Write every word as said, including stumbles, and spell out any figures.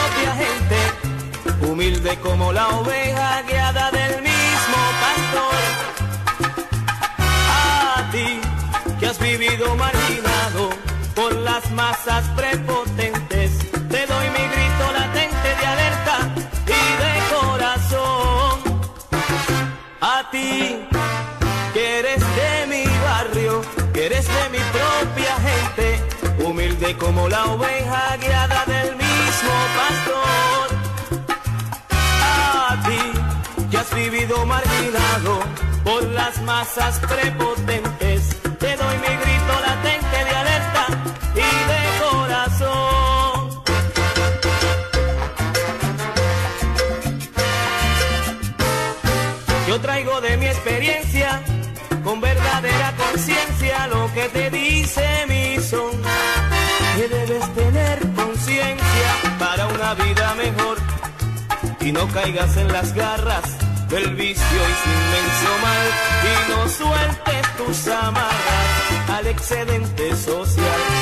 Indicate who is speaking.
Speaker 1: propia gente, humilde como la oveja guiada del mismo pastor. A ti que has vivido marginado por las masas prepotentes, te doy mi grito latente de alerta y de corazón. A ti que eres de mi barrio, que eres de mi propia gente, humilde como la oveja guiada del mismo pastor. A ti que has vivido marginado por las masas prepotentes, te doy mi grito latente de alerta y de corazón. Yo traigo de mi experiencia, con verdadera conciencia, lo que te dice mi son, que debes tener conciencia para una vida mejor y no caigas en las garras del vicio y su inmenso mal, y no sueltes tus amarras al excedente social.